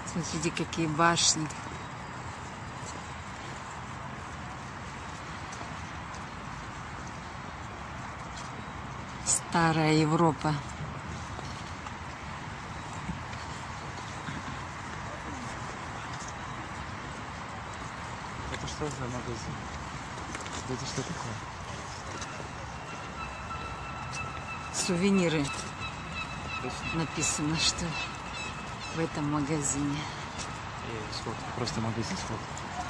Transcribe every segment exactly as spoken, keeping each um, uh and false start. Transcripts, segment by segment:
Смотрите, какие башни. Старая Европа. Это что за магазин? Это что такое? Сувениры. Написано, что в этом магазине. И сфотки, просто магазин сфотки.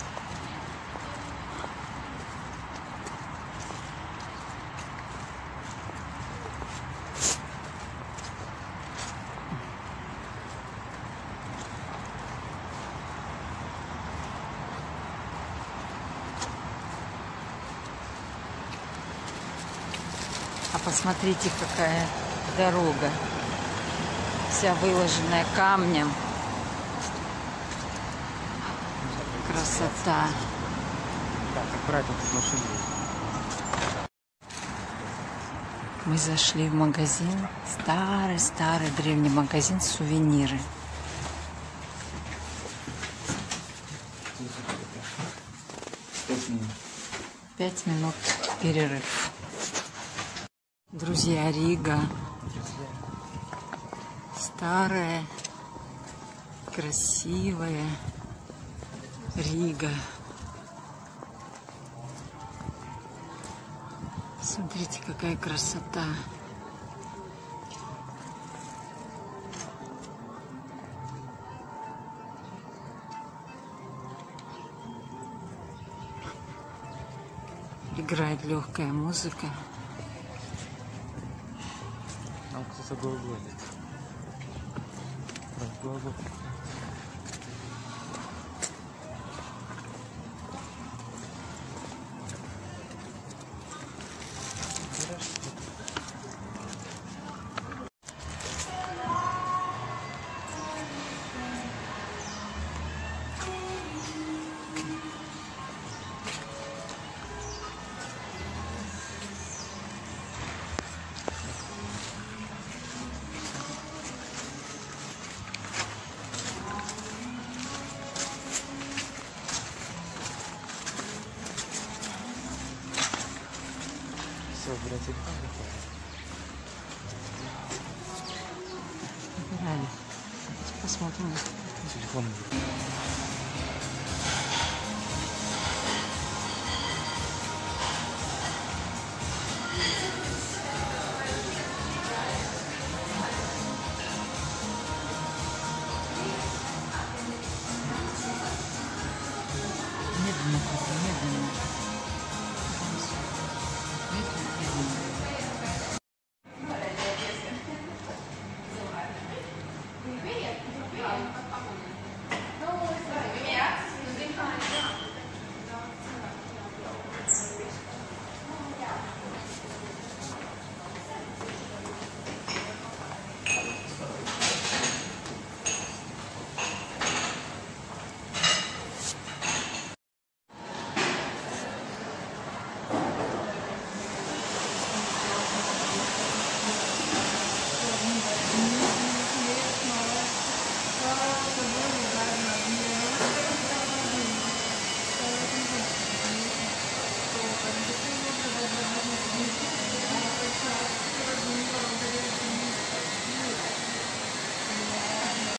А посмотрите, какая дорога. Вся выложенная камнем. Красота. Так, аккуратно с машиной. Мы зашли в магазин. Старый-старый древний магазин сувениры. Пять минут перерыв. Друзья, Рига. Старая, красивая Рига. Смотрите, какая красота. Играет легкая музыка. Там кто-то глаголит. Глагол. Все, блядь, телефон выходит. Выбирали. Посмотрим. Телефон выходит. Медленно, медленно. Медленно, медленно.